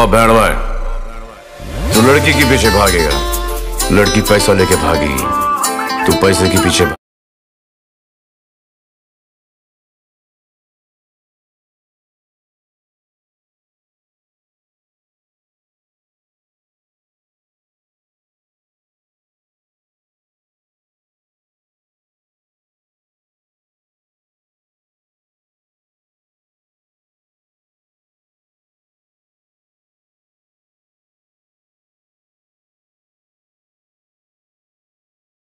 बैंडवा है। तू लड़की के पीछे भागेगा, लड़की पैसा लेके भागेगी, तू पैसे के पीछे